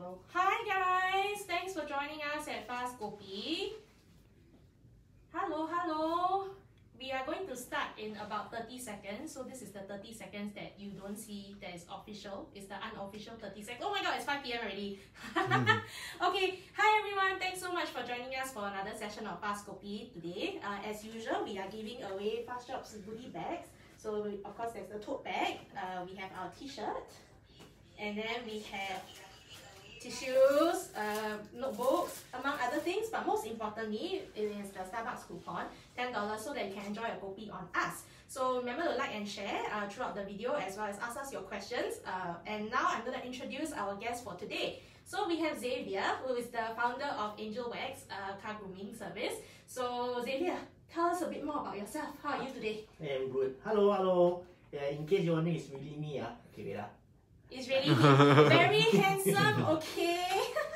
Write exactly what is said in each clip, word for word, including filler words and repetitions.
go. Hi guys! Thanks for joining us at Fast Kopi. Hello, hello. We are going to start in about thirty seconds. So this is the thirty seconds that you don't see that is official. It's the unofficial thirty seconds. Oh my god, it's five p m already. Okay, hi everyone. Thanks so much for joining us for another session of Fast Kopi today. Uh, as usual, we are giving away Fast Jobs goodie bags. So of course there's the tote bag. Uh, we have our t-shirt. And then we have tissues, uh, notebooks, among other things. But most importantly, it is the Starbucks coupon, ten dollars, so that you can enjoy a kopi on us. So remember to like and share uh, throughout the video, as well as ask us your questions. Uh, and now I'm going to introduce our guest for today. So we have Zavier, who is the founder of AngelWax uh, Car Grooming service. So Zavier, tell us a bit more about yourself. How are you today? Hey, I'm good. Hello, hello. Yeah, in case you're wondering, it's really me. Uh. Okay, wait. Uh. It's really very handsome, okay?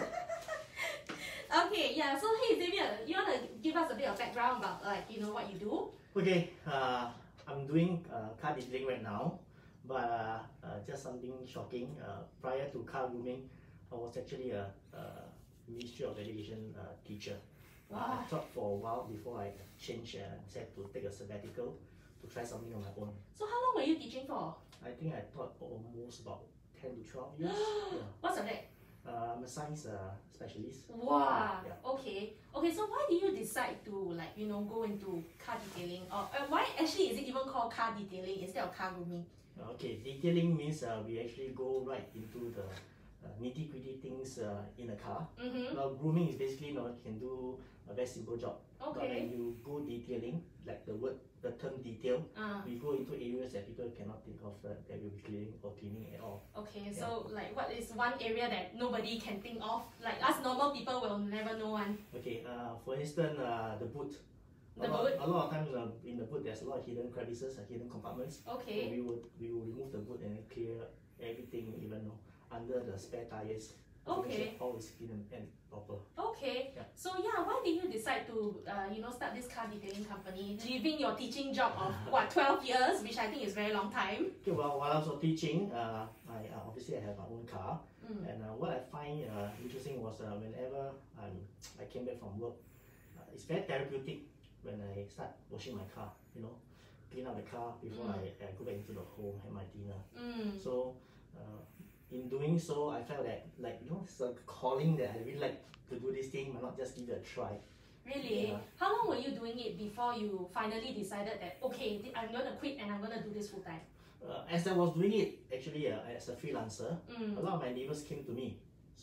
Okay, yeah, so hey Zavier, you want to give us a bit of background about like, you know, what you do? Okay, uh, I'm doing uh, car detailing right now, but uh, uh, just something shocking. Uh, prior to car grooming, I was actually a, a Ministry of Education uh, teacher. Wow. Uh, I taught for a while before I changed and uh, said to take a sabbatical to try something on my own. So how long were you teaching for? I think I taught almost about ten to twelve years. Yeah. What subject? Uh, I'm a science uh, specialist. Wow. Yeah. Okay. Okay. So why did you decide to like you know go into car detailing, or uh, why actually is it even called car detailing instead of car grooming? Okay, detailing means uh, we actually go right into the uh, nitty gritty things uh, in a car. Mm-hmm. Now grooming is basically, you know, you can do a very simple job. Okay. But when you go detailing, like the word, the term detail, uh. we go into areas that people cannot think of uh, that will be cleaning or cleaning at all. Okay, Yeah. so like what is one area that nobody can think of? Like us normal people will never know one. Okay, uh, for instance, uh, the boot. The a lot, boot? A lot of times uh, in the boot there's a lot of hidden crevices, uh, hidden compartments. Okay. So we will we will remove the boot and then clear everything, even though under the spare tires. Okay. All is hidden and proper. Okay. Yeah. So yeah, why did you decide to uh, you know start this car detailing company, leaving your teaching job of what twelve years, which I think is a very long time? Okay. Well, while I was teaching, uh, I uh, obviously I have my own car, Mm. and uh, what I find uh, interesting was uh, whenever I'm I came back from work, uh, it's very therapeutic when I start washing my car. You know, clean up the car before Mm. I, I go back into the home, have my dinner. Mm. So. Uh, In doing so, I felt that, like, you know, it's a calling that I really like to do this thing, but not just give it a try. Really? Yeah. How long were you doing it before you finally decided that, okay, I'm going to quit and I'm going to do this full time? Uh, as I was doing it, actually, uh, as a freelancer, Mm. a lot of my neighbors came to me.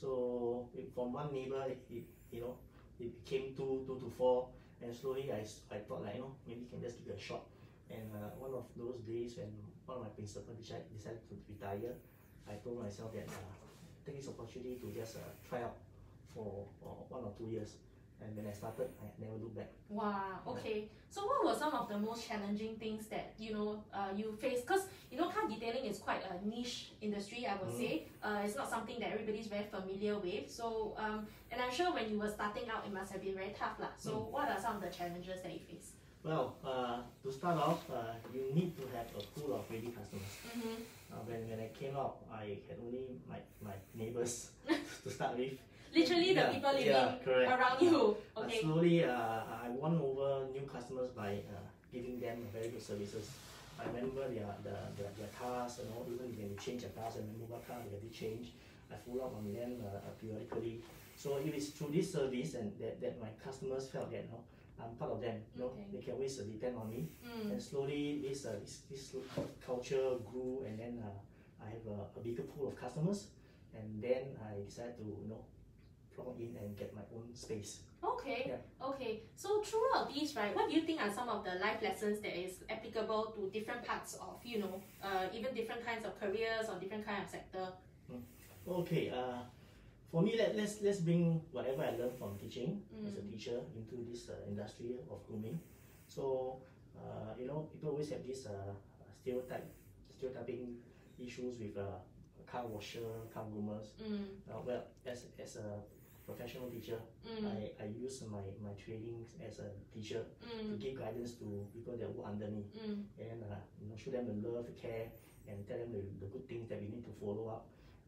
So, it, from one neighbor, it, it, you know, it became two, two to four, and slowly I, I thought, like, you know, maybe you can just give it a shot. And uh, one of those days when one of my principals decided to retire, I told myself that uh, take this opportunity to just uh, try out for uh, one or two years, and when I started, I never looked back. Wow. Okay. So what were some of the most challenging things that you know uh, you faced? Because you know car detailing is quite a niche industry, I would mm. say. Uh, it's not something that everybody's very familiar with. So um, and I'm sure when you were starting out, it must have been very tough, lah. So mm. what are some of the challenges that you faced? Well, uh, to start off, uh, you need to have a pool of ready customers. Mm-hmm. Uh, when, when I came out, I had only my, my neighbors to start with. Literally the yeah, people living yeah, around you. Okay. Uh, slowly, uh, I won over new customers by uh, giving them very good services. I remember their, their, their, their cars, you know, even when they change their cars, I remember what car they had to change. I follow up on them uh, periodically. So it is through this service and that, that my customers felt that, you know, I'm part of them. You know, okay. They can always uh, depend on me. Mm. And slowly, this, uh, this this culture grew, and then uh, I have a, a bigger pool of customers. And then I decided to, you know, plug in and get my own space. Okay. Yeah. Okay. So throughout these, right, what do you think are some of the life lessons that is applicable to different parts of, you know, uh, even different kinds of careers or different kind of sector? Mm. Okay. Uh, For me, let, let's let's bring whatever I learned from teaching mm. as a teacher into this uh, industry of grooming. So, uh, you know, people always have this uh, stereotype, stereotyping issues with uh, car washer, car groomers. Mm. Uh, well, as as a professional teacher, mm. I, I use my, my training as a teacher mm. to give guidance to people that work under me, mm. and uh, you know, show them the love, the care, and tell them the, the good things that we need to follow up.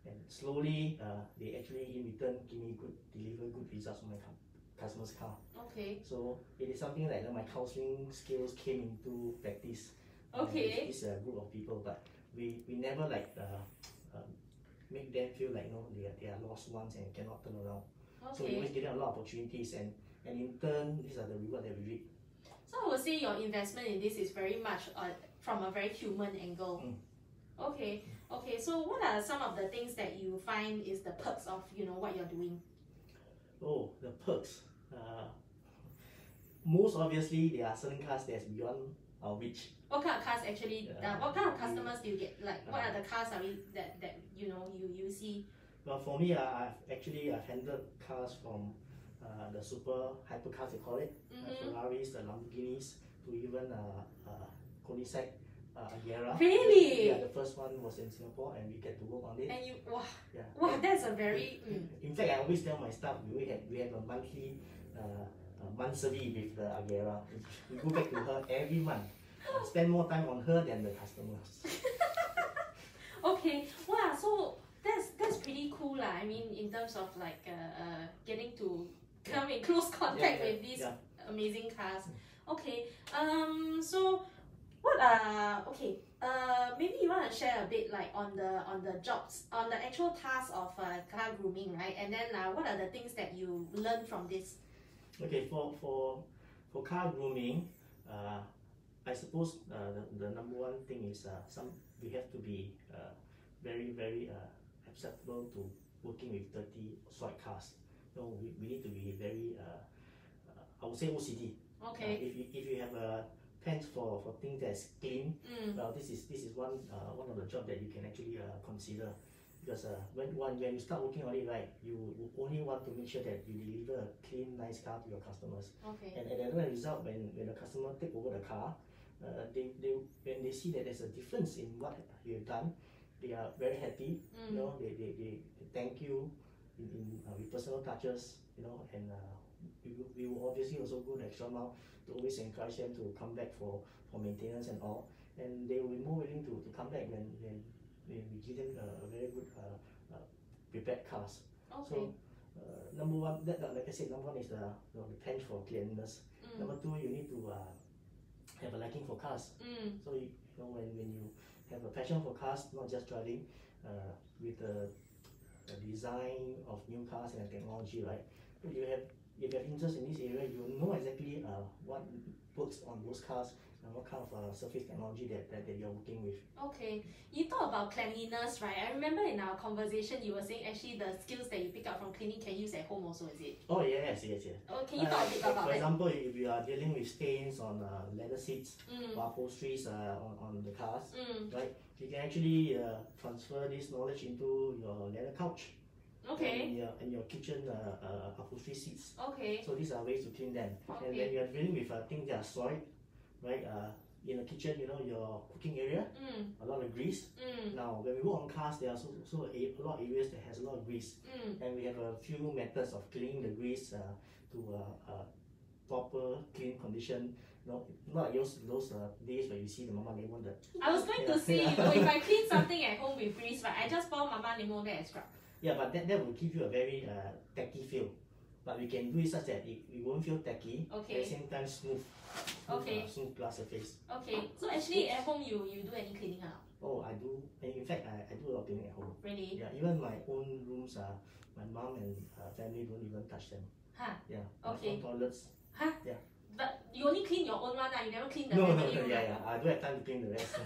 and slowly uh, they actually in return give me good deliver good results on my customer's car. Okay. So it is something like uh, my counseling skills came into practice. Okay. Uh, with this uh, group of people, but we, we never like uh, uh, make them feel like, you know, they are, they are lost ones and cannot turn around. Okay. So we always give them a lot of opportunities, and, and in turn these are the reward that we reap. So I would say your investment in this is very much uh, from a very human angle. Mm. Okay. Okay. So what are some of the things that you find is the perks of, you know, what you're doing? Oh, the perks. Uh, most obviously, there are certain cars that's beyond our reach. What kind of cars actually? Uh, Uh, what kind of customers do you get? Like, what uh, are the cars are we, that that you know you you see? Well, for me, uh, I've actually I've handled cars from uh, the super hypercars they call it, Mm-hmm. uh, Ferraris, the Lamborghinis, to even uh, uh, Koenigsegg, uh, Agera. Really? Yeah, the first one was in Singapore, and we get to work on it. And you wow Yeah. wow that's a very mm. In fact, I always tell my staff we have we have a monthly uh, uh, monthsary with the Agera. We go back to her every month. Uh, spend more time on her than the customers. Okay, wow, so that's that's pretty cool lah. I mean, in terms of like uh, uh, getting to come in close contact Yeah, yeah, with these yeah. amazing cars. Okay, um, so what are okay? Uh, maybe you want to share a bit like on the on the jobs on the actual task of uh, car grooming, right? And then uh, what are the things that you learn from this? Okay, for for for car grooming, uh, I suppose uh, the, the number one thing is uh, some we have to be uh, very very uh, acceptable to working with dirty soiled cars. No, we, we need to be very uh, uh, I would say O C D. Okay. Uh, if you if you have a pen for for things that's clean, Mm. well, this is this is one uh, one of the job that you can actually uh, consider. Because uh, when, when when you start working on it, right, you only want to make sure that you deliver a clean, nice car to your customers. Okay. And at the end result, when, when the customer take over the car, uh, they, they when they see that there's a difference in what you've done, they are very happy. Mm. You know, they, they, they, they thank you in, in uh, with personal touches. You know, and uh, we, will- we will obviously also go the extra mile to always encourage them to come back for, for maintenance and all. And they will be more willing to, to come back when, when we we give them a, a very good uh, uh, prepared cars. Okay. So uh, number one, that, like I said, number one is the, you know, the penchant for cleanliness. Mm. Number two, you need to uh, have a liking for cars. Mm. So you, you know when, when you have a passion for cars, not just driving, uh, with the, the design of new cars and technology, right? If you have if you have interest in this area, you know exactly uh, what works on those cars and what kind of uh, surface technology that, that, that you're working with. Okay, you talk about cleanliness, right? I remember in our conversation you were saying actually the skills that you pick up from cleaning can use at home also, is it? Oh yes, yes, yes. Oh, can you Uh, talk a bit for, about for that? example, if you are dealing with stains on uh, leather seats Mm. or upholsteries uh, on, on the cars, Mm. right? You can actually uh, transfer this knowledge into your leather couch Okay. and your, and your kitchen uh, uh, upholstery seats. Okay. So these are ways to clean them. And Okay. when you are dealing with uh, things that are soiled, right? Uh, in the kitchen, you know, your cooking area, Mm. a lot of grease. Mm. Now, when we work on cars, there are also, also a, a lot of areas that has a lot of grease. Mm. And we have a few methods of cleaning the grease uh, to uh, uh, proper clean condition. No, not those those uh, days where you see the mama lemon that. I was going to Yeah. say, you know, if I clean something at home with grease, right, I just pour Mama Lemon there and scrub. Yeah, but that, that will give you a very uh, tacky feel. But we can do it such that it, it won't feel tacky. Okay. At the same time, smooth. smooth Okay. Uh, smooth glass surface. Okay, so actually at home you, you do any cleaning huh? Oh, I do. In fact, I, I do a lot of cleaning at home. Really? Yeah, even my own rooms, uh, my mom and uh, family don't even touch them. Huh? Yeah. Okay. My own toilets. Huh? Yeah. But you only clean your own one, lah. You never clean the No, no, family no, room. yeah, right? yeah. I don't have time to clean the rest.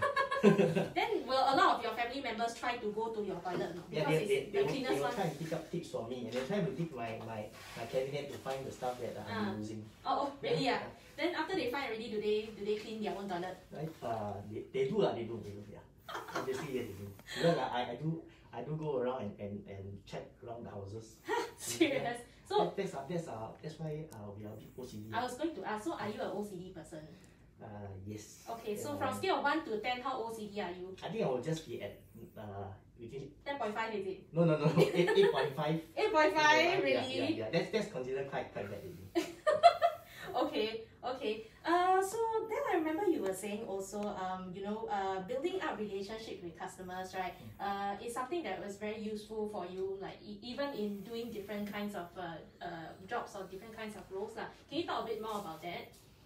Then will a lot of your family members try to go to your toilet no? Yeah, Because they, they, it's they, the will, they cleanest will one. try and pick up tips for me, and they try to dig my, my, my cabinet to find the stuff that Ah. I'm using. Oh, oh, really? Yeah, Yeah. Then after they find already, do they do they clean their own toilet? Right? Uh, they, they do, uh, they do, they do, yeah. Obviously, yes, they do. Because I, I do I do go around and, and, and check around the houses. Serious? So That, that's, uh, that's, uh, that's why uh, we are a bit O C D. I was going to ask, so are you an O C D person? Uh, yes. Okay, so Uh, from scale of one to ten, how O C D are you? I think I will just be at uh, within. ten point five is it? No, no, no, eight, eight point five. eight point five, Yeah, really? yeah, yeah. That's, that's considered quite, quite bad already. Okay, Okay. Uh, so then I remember you were saying also, um, you know, uh, building up relationship with customers, right? Uh, is something that was very useful for you, like e even in doing different kinds of uh, uh, jobs or different kinds of roles, lah. Can you talk a bit more about that?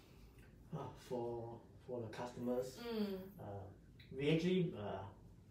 Uh, for for the customers, Mm. uh, we actually uh,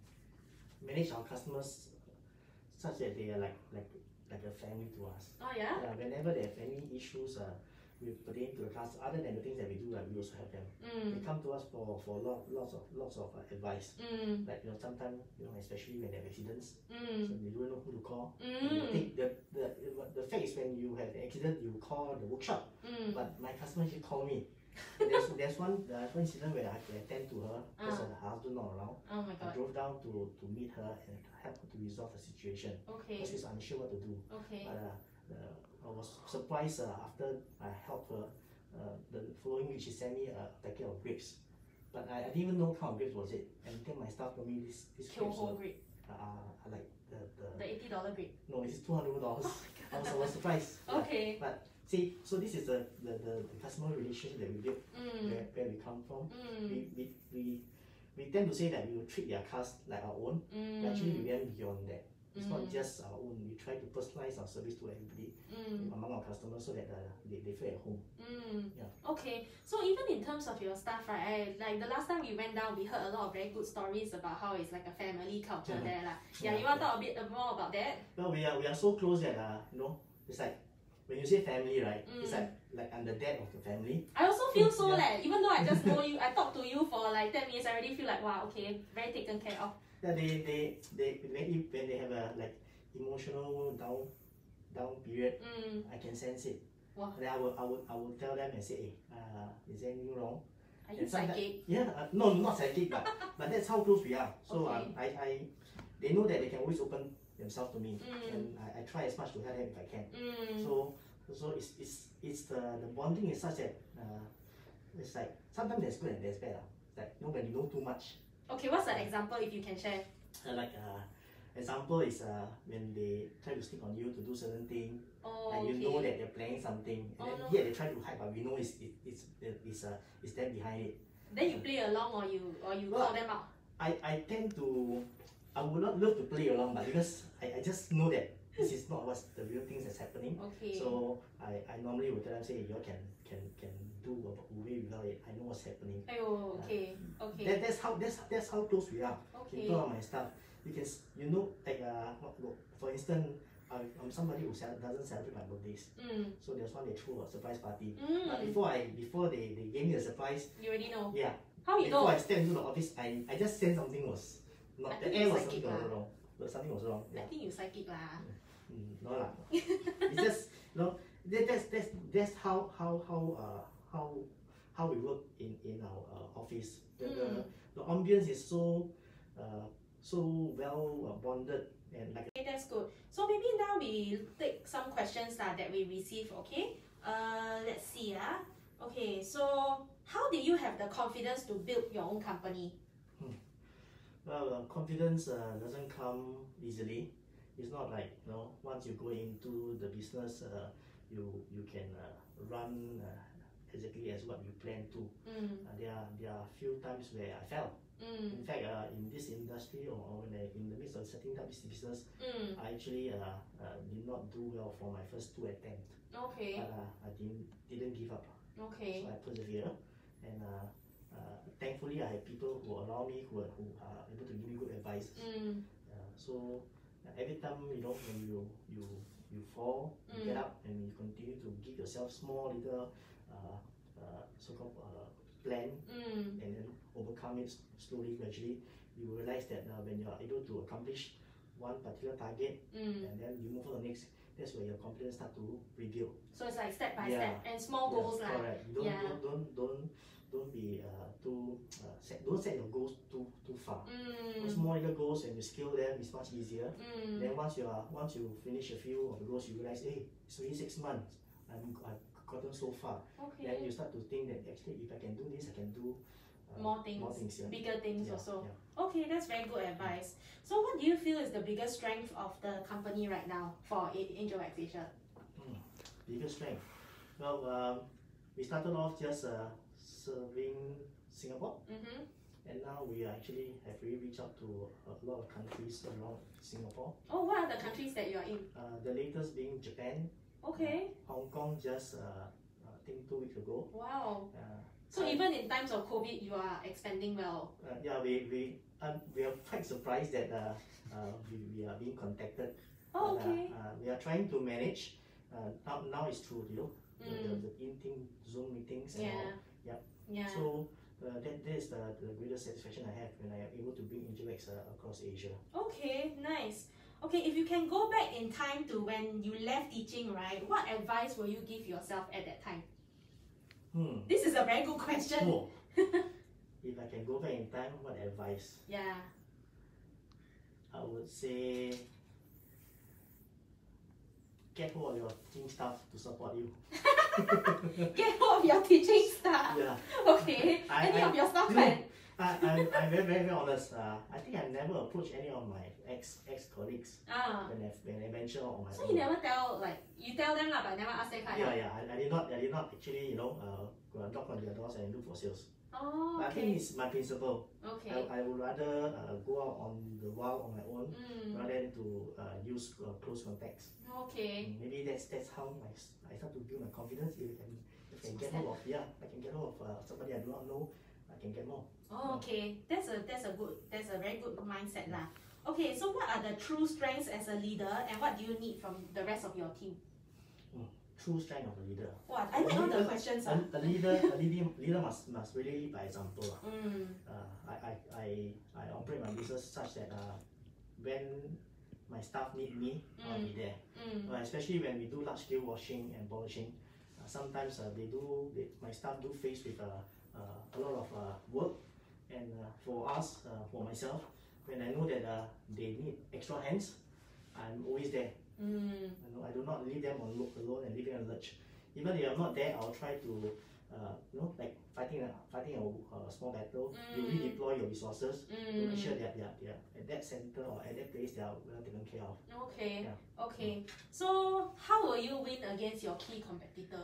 manage our customers such that they are like like like a family to us. Oh yeah. Uh, whenever they have any issues uh, with pertaining to the class, other than the things that we do, uh, we also help them. Mm. They come to us for for lot, lots of lots of uh, advice. Mm. Like you know, sometimes you know, especially when they have accidents, Mm. so they don't know who to call. Mm. They think the, the the fact is when you have an accident, you call the workshop. Mm. But my customer actually call me. there's there's one uh, one incident where I have to attend to her because Ah. her husband not around. Oh my I god. drove down to to meet her and help her to resolve the situation. Okay. Because she's unsure what to do. Okay. But uh, uh, I was surprised uh, after I helped her. Uh, the following week she sent me a packet of grapes, but I, I didn't even know what kind of grapes was it. And then my staff told me this this grapes Kyoho were, grape. uh, are like the the, The eighty dollar grape. no, this is two hundred dollars. Oh my I was I was surprised. Okay. Yeah. But see, so this is the the, the, the customer relationship that we build. Mm. Where, where we come from. Mm. We, we we we tend to say that we will treat their cars like our own. Mm. But actually, we went beyond that. It's not Mm. just our own. We try to personalize our service to everybody Mm. among our customers so that uh, they, they feel at home. Mm. Yeah. Okay, so even in terms of your staff, right? I, like the last time we went down, we heard a lot of very good stories about how it's like a family culture Mhm. there, lah. Yeah, Yeah, you want to yeah. talk a bit more about that? Well, we are we are so close that uh, you know, it's like when you say family, right? It's Mm. like like I'm the dad of the family. I also feel so, Yeah. leh. Even though I just know you, I talk to you for like ten minutes, I already feel like wow, okay, very taken care of. Yeah, they they they when, you- when they have a like emotional down down period, Mm. I can sense it. Wow. Then I will I will I will tell them and say, hey, uh, is there anything wrong? Are you And sometimes- psychic? Yeah, uh, no, not psychic, but but that's how close we are. So Okay. um, I, I, they know that they can always open themselves to me, Mm. and I, I try as much to help them if I can. Mm. So so it's it's it's the the bonding is such that uh, it's like sometimes there's good and there's bad. Uh. Like you know when you know too much. Okay, what's an example if you can share? Uh, like uh, example is uh, when they try to stick on you to do certain thing, Oh, and you okay. know that they're planning something, and Oh, then no. yet they try to hide, but we know it's it, it's it's uh, it's them behind it. Then you play along or you or you Well, call them out. I, I tend to, I would not love to play along, but because I, I just know that this is not what's the real things that's happening. Okay. So I, I normally would tell them, say, you all can can can do away without it. I know what's happening. Ayo, okay, okay. That, that's how that's that's how close we are. Okay. In terms of my stuff, because you know, like uh, what- what- for instance, I, I'm somebody who cel- doesn't celebrate my birthdays. Mm. So there's one they threw a surprise party. But Mm. before I before they, they gave me a surprise, You already know. yeah. How you Before know? I stepped into the office, I, I just sensed something was I not. The think air you was psychic something was lah. wrong. But something was wrong. I Yeah. think you psychic lah. Mm, no lah. It's just no. That, that's that's that's how how how uh how how we work in in our uh, office. The, Mm. the the ambience is so uh so well uh, bonded and like. Okay, that's good. So maybe now we take some questions lah that we receive. Okay. Uh, let's see ah. Okay, so how did you have the confidence to build your own company? Well, uh, confidence uh, doesn't come easily. It's not like you know once you go into the business, uh, you you can uh, run uh, exactly as what you plan to. Mm. Uh, there are there are few times where I fell. Mm. In fact, uh, in this industry or, or when I, in the midst of setting up this business, Mm. I actually uh, uh, did not do well for my first two attempts. Okay. But uh, I didn't didn't give up. Okay. So I persevere, and uh, uh, thankfully I have people who allow me who are, who are able to give me good advice. Mm. Uh, so uh, every time you know when you you you fall, you Mm. get up and you continue to give yourself small little uh, uh, so-called uh, plan, Mm. and then overcome it slowly, gradually. You will realize that uh, when you are able to accomplish one particular target, Mm. and then you move on to the next, that's where your confidence start to rebuild. So it's like step by Yeah. step and small goals Yeah, lah. correct. You don't, Yeah. don't don't don't don't be uh, too uh, set. Don't set your goals too too far. Mm. Small little goals, and you scale them, it's much easier. Mm. Then once you are once you finish a few of the goals, you realize, hey, it's only six months. I'm I've gotten so far. Then Okay. you start to think that actually, if I can do this, I can do uh, More things, More things, yeah. bigger things Yeah, also. yeah. Okay, that's very good advice. So what do you feel is the biggest strength of the company right now for A- AngelWax Asia? Mm. Biggest strength. Well, um, we started off just uh, serving Singapore, Mm-hmm. and now we actually have really reached out to a lot of countries around Singapore. Oh, what are the countries that you are in? Uh, the latest being Japan, Okay. uh, Hong Kong just uh, I think two weeks ago. Wow. Uh, So I- even in times of COVID, you are expanding well. Uh, yeah, we we um, we are quite surprised that uh, uh, we, we are being contacted. Oh, But, okay. uh, uh, we are trying to manage. Uh, now now it's through you know the, the, Mm. the in-team Zoom meetings and Yeah. all. Yep. Yeah. So uh, that that is the, the greatest satisfaction I have when I am able to bring AngelWax uh, across Asia. Okay, nice. Okay, if you can go back in time to when you left teaching, right? What advice will you give yourself at that time? Hmm. This is a very good question. Oh. If I can go back in time, what advice? Yeah. I would say get hold of your team staff to support you. Get hold of your teaching staff. Yeah. Okay. I- Any I- of your staff you know, can? I, I'm, I'm very, very, very honest. Uh, I think I've never approached any of my ex ex colleagues Ah. when I when I venture out on my So own. you never tell, like, you tell them lah, but never ask them kind Yeah, of. yeah. I, I did not I did not actually you know uh, go and knock on their doors and look for sales. Oh, But I think okay. it's my principle. Okay. I, I would rather uh, go out on the wild on my own Mm. rather than to uh, use uh, close contacts. Okay. Mm, Maybe that's that's how I, s- I start to build my confidence. If I can if I can get hold of yeah I can get hold of uh, somebody I do not know, I can get more. Oh, okay. That's a that's a good that's a very good mindset lah. Okay, so what are the true strengths as a leader, and what do you need from the rest of your team? True strength of a leader. What I like all the questions. A, Ah. a leader, a leader, leader must must really lead by example. ah. Mm. Uh, I, I, I, I operate my business such that uh, when my staff need me, I'll be there. Mm. Uh, especially when we do large scale washing and polishing. Uh, sometimes uh, they do, they, my staff do face with uh, uh, a lot of uh, work, and uh, for us, uh, for myself, when I know that uh, they need extra hands, I'm always there. Mm. You know, I do not leave them on lo- alone and leave them in lurch. Even if I'm not there, I'll try to, uh, you know, like fighting a fighting a, a small battle. Mm. You redeploy your resources to make Mm. sure that they are, they are at that center or at that place they are well taken care of. Okay. Yeah. Okay. So how will you win against your key competitor?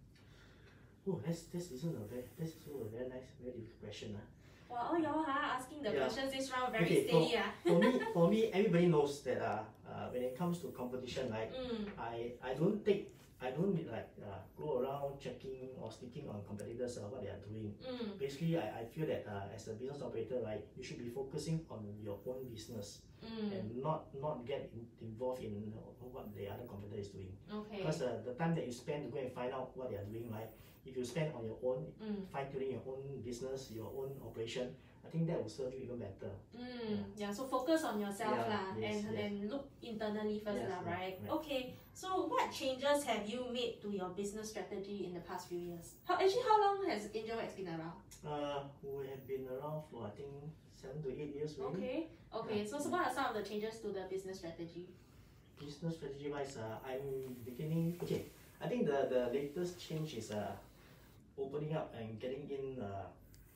Oh, that's this isn't a very this is a very nice, very difficult question. Uh. Wow, all y'all ha, asking the Yeah. questions this round very Okay, steady ah. For me, for me, everybody knows that uh, uh, when it comes to competition, like Mm. I, I don't take, I don't like uh, go around checking or sneaking on competitors uh, what they are doing. Mm. Basically, I, I feel that uh, as a business operator, right, you should be focusing on your own business Mm. and not not get in, involved in what the other competitor is doing. Okay. Because uh, the time that you spend to go and find out what they are doing, right, if you spend on your own, Mm. fine tuning your own business, your own operation, I think that will serve you even better. Mm, yeah, so focus on yourself Yeah, lah, yes, and yes. then look internally first Yes, lah, yeah, right? right. Okay, so what changes have you made to your business strategy in the past few years? How actually how long has AngelWax been around? Uh, we have been around for I think seven to eight years already. Okay, okay. Yeah. So, so what are some of the changes to the business strategy? Business strategy wise, uh, I'm beginning. Okay, I think the the latest change is uh, opening up and getting in uh,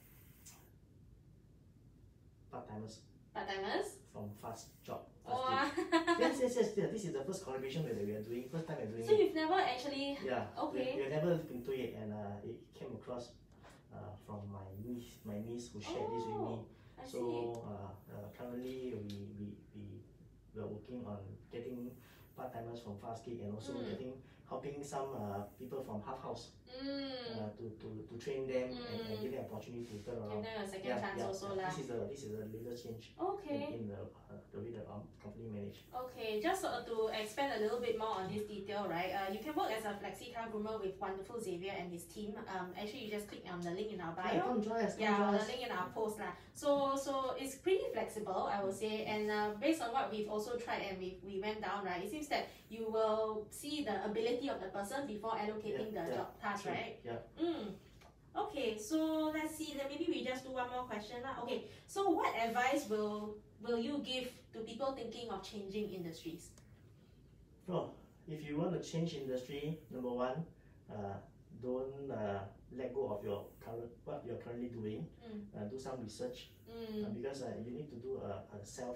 part timers Part timers? from fast job. Fast Oh, gig. yes, yes, yes, yeah. This is the first collaboration that we are doing. First time we're doing so it. you've never actually Yeah. okay. We, we have never looked into it, and uh, it came across uh, from my niece, my niece who shared this with me. Oh, I see. So uh, uh, currently we, we, we, we are working on getting part-timers from Fast Gig and also Mm. getting helping some uh, people from Half House Mm. uh, to, to, to train them and, and Mm. give them opportunity to turn Give around. them a second Yeah, chance yeah, also yeah. lah. This is the this is the latest change Okay. in, in the uh, the way the um, company manage. Okay, just uh, to expand a little bit more on this detail, right? Uh, you can work as a flexi car groomer with wonderful Zavier and his team. Um, actually, you just click on the link in our Yeah, bio. come join us, come Yeah, join the us. link in our post lah. So, so it's pretty flexible, I would say. And uh, based on what we've also tried and we we went down, right? It seems that you will see the ability of the person before allocating Yeah, the yeah. job task, True. right? Yeah. Mm. Okay, so let's see. Then maybe we just do one more question lah. Okay, so what advice will will you give to people thinking of changing industries? Well, if you want to change industry, number one, uh, don't uh, let go of your current what you're currently doing. Mm. Uh, do some research uh, Mm. because uh, you need to do a, a self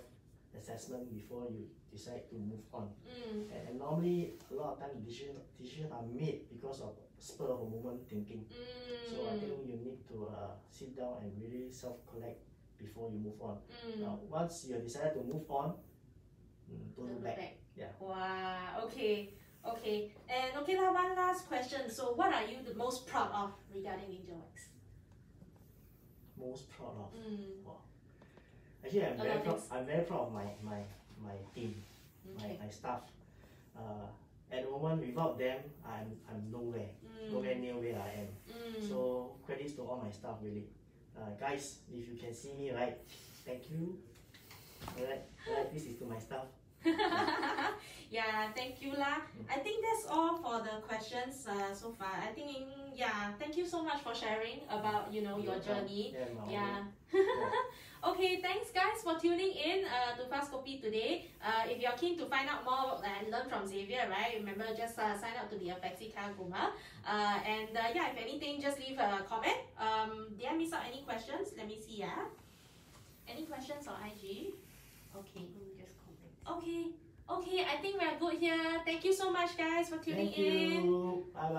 assessment before you decide to move on. Mm. And, and normally a lot of times decisions decisions are made because of spur of a moment thinking. Mm. So I think you need to uh, sit down and really self-collect before you move on. Mm. Now, once you decided to move on, mm, don't look back. back. Yeah. Wow. Okay. Okay. And okay, lah, one last question. So, what are you the most proud of regarding AngelWax? Most proud of. Mm. Wow. Actually, I'm A very lot of proud. things. I'm very proud of my my my team, Okay. my, my staff. Uh, at the moment, without them, I'm I'm nowhere, Mm. nowhere near where I am. Mm. So credits to all my staff really. Uh, guys, if you can see me, right, thank you. Alright, alright, this is to my staff. Yeah, thank you lah. I think that's all for the questions uh, so far. I think yeah, thank you so much for sharing about you know your journey. Yeah. my Yeah. yeah. Okay, thanks guys for tuning in uh, to Fast Copy today. Uh, if you're keen to find out more and learn from Zavier, right? Remember, just uh, sign up to be a Flexi Car Groomer. Uh, and uh, yeah, if anything, just leave a comment. Um, did I miss out any questions? Let me see. Yeah. Any questions on I G? Okay. Just comment. Okay. Okay, I think we're good here. Thank you so much, guys, for tuning Thank in. you. Bye bye.